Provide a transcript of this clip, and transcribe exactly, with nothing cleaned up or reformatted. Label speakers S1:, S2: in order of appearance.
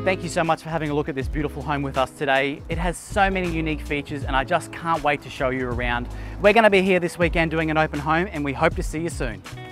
S1: Thank you so much for having a look at this beautiful home with us today. It has so many unique features and I just can't wait to show you around. We're going to be here this weekend doing an open home and we hope to see you soon.